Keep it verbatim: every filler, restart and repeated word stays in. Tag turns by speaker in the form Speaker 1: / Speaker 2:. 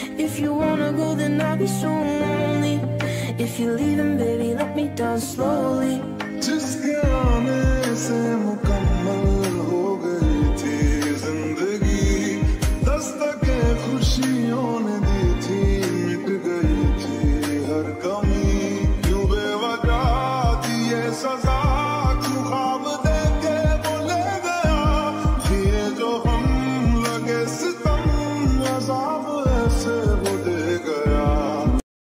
Speaker 1: If you wanna go, then I'll be so lonely. If you're leaving, baby, let me down slowly.
Speaker 2: Just get on it.